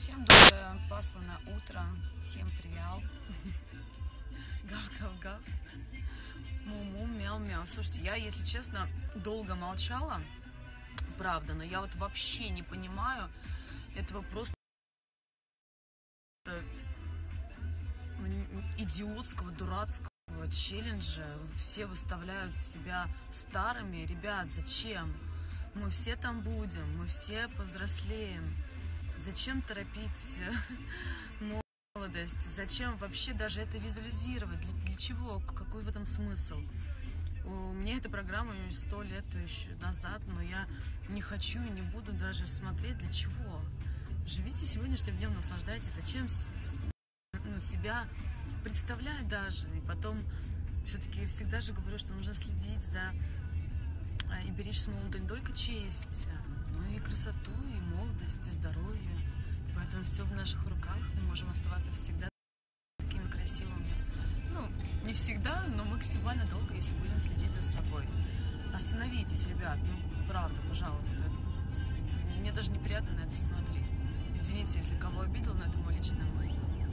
Всем доброе пасмурное утро, всем привет. Гав-гав-гав. Му-му, мяу-мяу. Слушайте, я, если честно, долго молчала, правда, но я вот вообще не понимаю этого просто идиотского, дурацкого челленджа. Все выставляют себя старыми. Ребят, зачем? Мы все там будем, мы все повзрослеем. Зачем торопить молодость? Зачем вообще даже это визуализировать? Для чего? Какой в этом смысл? У меня эта программа 100 лет еще назад, но я не хочу и не буду даже смотреть. Для чего? Живите сегодняшним днем, наслаждайтесь. Зачем себя представлять даже? И потом все-таки всегда же говорю, что нужно следить за и беречь с молодой не только честь, но и красоту, и молодость, и здоровье. Поэтому все в наших руках. Мы можем оставаться всегда такими красивыми. Ну, не всегда, но максимально долго, если будем следить за собой. Остановитесь, ребят, ну, правда, пожалуйста. Мне даже неприятно на это смотреть. Извините, если кого обидел, но это мой личный мой.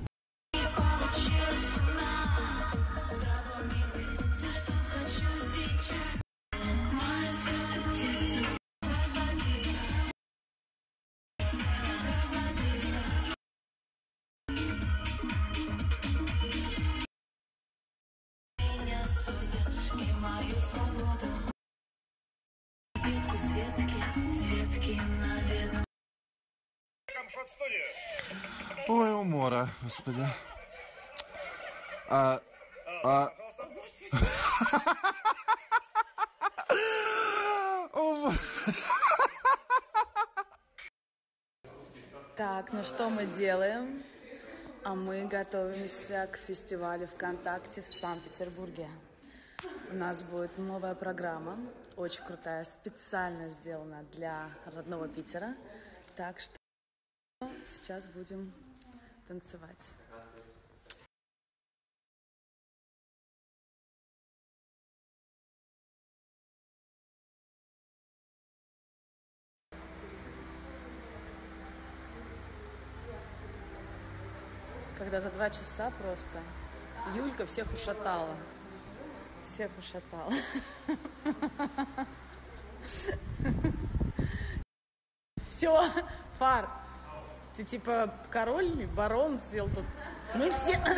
Ой, умора, господи. Так, ну что мы делаем? А мы готовимся к фестивалю ВКонтакте в Санкт-Петербурге. У нас будет новая программа, очень крутая, специально сделана для родного Питера. Так что сейчас будем танцевать. Когда за 2 часа просто Юлька всех ушатала. Всех ушатала. Все, Фар, ты типа король, барон сел тут. Мы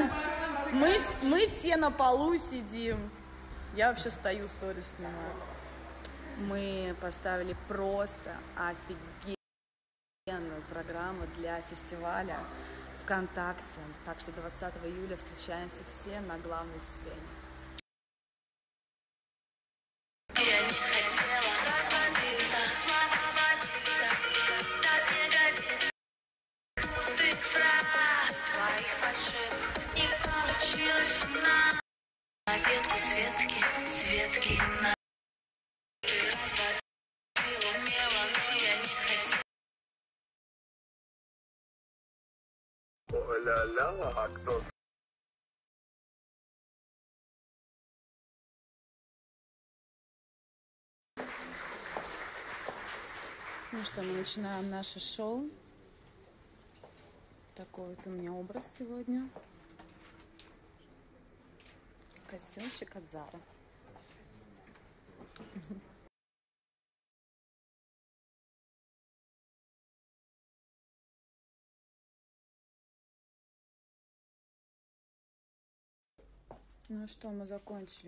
все на полу сидим. Я вообще стою, сторис снимаю. Мы поставили просто офигенную программу для фестиваля ВКонтакте. Так что 20 июля встречаемся все на главной сцене. Ля-ля, кто? Ну что, мы начинаем наше шоу. Такой вот у меня образ сегодня. Костюмчик от Зары. Ну что, мы закончили.